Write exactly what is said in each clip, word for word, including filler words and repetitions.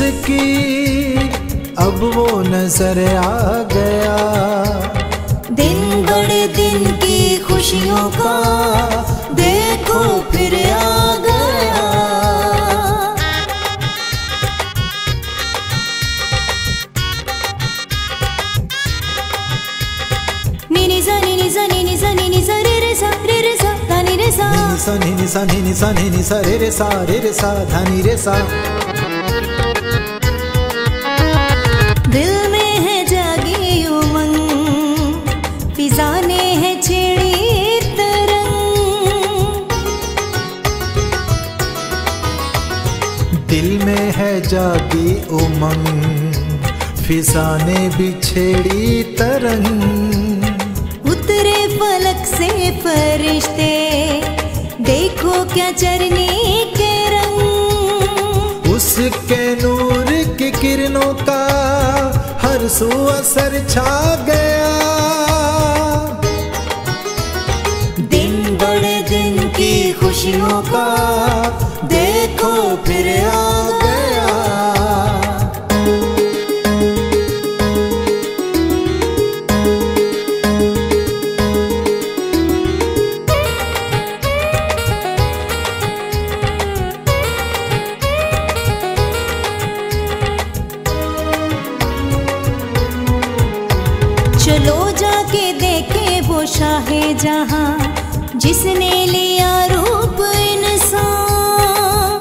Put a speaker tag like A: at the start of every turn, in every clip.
A: जिसकी अब वो नजर आ गया।
B: दिन बड़े दिन की खुशियों का देखो फिर आ गया। नी सा नी सा नी सा नी सा रे रे सा रे रे सा धा नी रे सा
A: नी सा नी सा नी सा नी सा रे रे सा रे रे सा धा नी रे सा।
B: दिल में है जागी उमंग, फिजा ने है छेड़ी तरंग।
A: दिल में है जागी उमंग, फिजा ने भी छेड़ी तरंग।
B: उतरे फलक से फरिश्ते, देखो क्या चरनी के रंग।
A: उसके नूर की किरणों का हर सू असर छा गया।
B: दिन बड़े दिन की खुशियों का देखो फिर आ गया। चलो जाके देखे वो शाहे जहां, जिसने लिया रूप इंसान।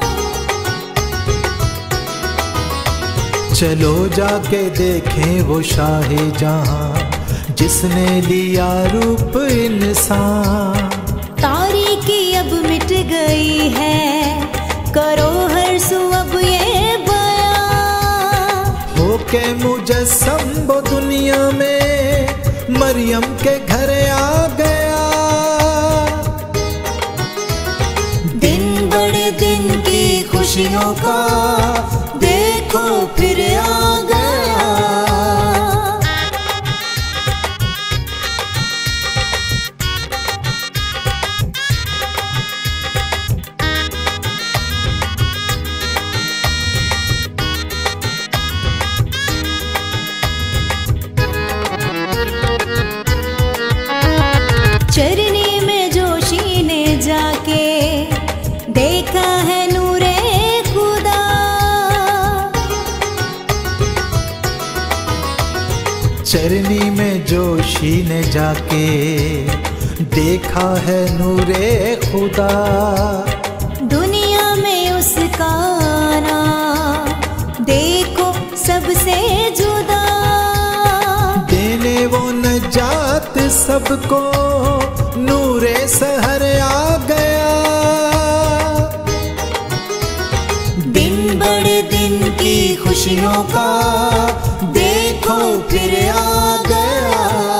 A: चलो जाके देखें वो शाहे जहां, जिसने लिया रूप इंसान।
B: तारीकी अब मिट गई है, करो हर सू अब ये बयां।
A: होके मुजस्सम वो दुनिया में मरियम के घर आ गया।
B: दिन बड़े दिन की खुशियों का देखो फिर आ गया। चरनी में जोशी ने जाके देखा है नूरे खुदा।
A: चरनी में जोशी ने जाके देखा है नूरे खुदा।
B: दुनिया में उसका आना देखो सबसे जुदा।
A: देने वो नजात सबको नूरे सहर आ गया।
B: दिन बड़े दिन की खुशियों का देखो फिर आ गया।